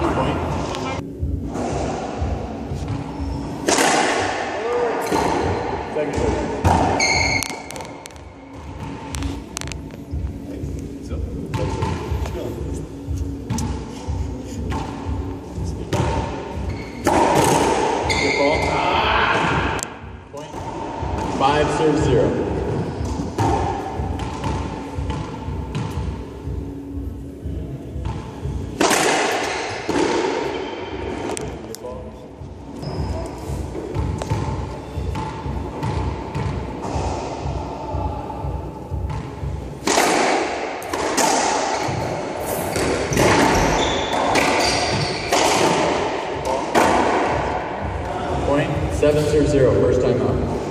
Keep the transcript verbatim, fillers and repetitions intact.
Point. Second serve. Good ball. Point. Five serve zero. Point, seven serve zero, first time out.